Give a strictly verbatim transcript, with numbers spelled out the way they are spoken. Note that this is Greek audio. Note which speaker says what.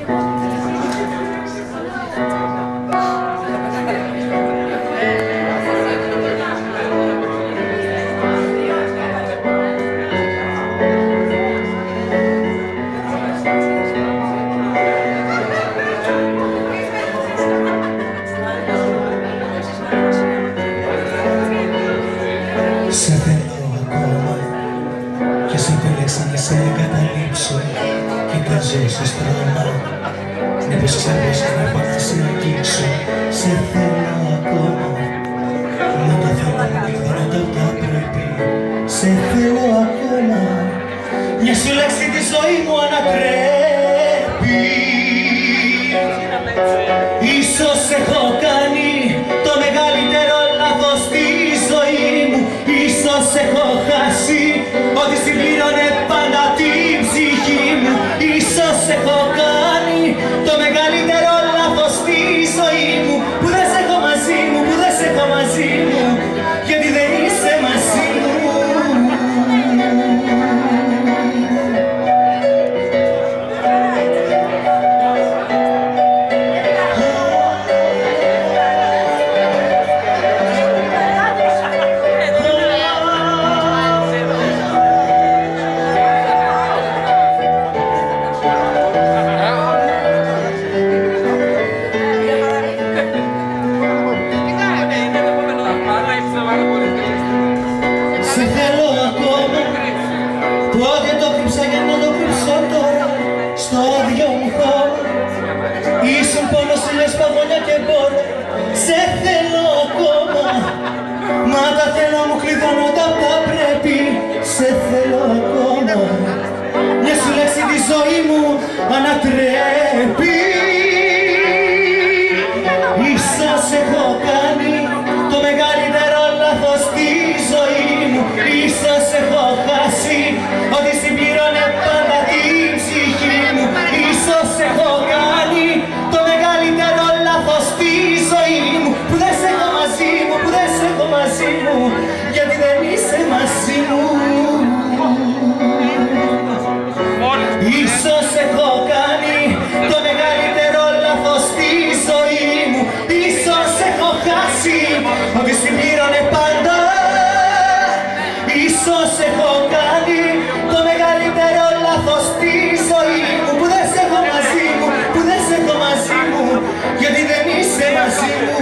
Speaker 1: Σε θέλω ακόμα κι εσύ επέλεξα να σε εγκαταλείψω. Κοιτάζω σε στρώμα, μήπως ξέρεις να πάω να σε αγγίξω. Σε θέλω ακόμα, μα τα θέλω μου κλειδώνοντα τα πρέπει. Σε θέλω ακόμα, μια σου λέξη τη ζωή μου ανατρέπει. Ίσως έχω κάνει το μεγαλύτερο λάθος στη ζωή μου. Ίσως έχω χάσει ό,τι συμπλήρωνε πάντα την ψυχή μου. Ίσως έχω κάνει το μεγαλύτερο λάθος στη ζωή μου, που δεν σε έχω μαζί μου, που δεν σε έχω μαζί μου, γιατί δεν είσαι μαζί μου. Σε θέλω ακόμα, πότε το κρύψα για να το κρύψω τώρα. Στο άδειο μου χώρο, ήσουν πόνος, λες παγωνιά και πόνο. Σε θέλω ακόμα, μα τα θέλω μου κλειδώνοντα τα πρέπει. Σε θέλω ακόμα, μια σου λέξη τη ζωή μου ανατρέπει. Ίσως έχω κάνει το μεγαλύτερο λάθος στη ζωή μου. Ίσως έχω χάσει ό,τι συμπλήρωνε πάντα την ψυχή μου. Ίσως έχω κάνει το μεγαλύτερο λάθος στη ζωή μου, που δεν σε έχω μαζί μου, που δεν σε έχω μαζί μου, γιατί δεν είσαι μαζί μου. Ίσως έχω κάνει το μεγαλύτερο λάθος στη ζωή μου. Ίσως έχω χάσει ό,τι συμπλήρωνε πάντα. Ίσως έχω κάνει το μεγαλύτερο λάθος στη ζωή μου, που δεν σε έχω μαζί μου, που δεν σε έχω μαζί μου, γιατί δεν είσαι μαζί μου.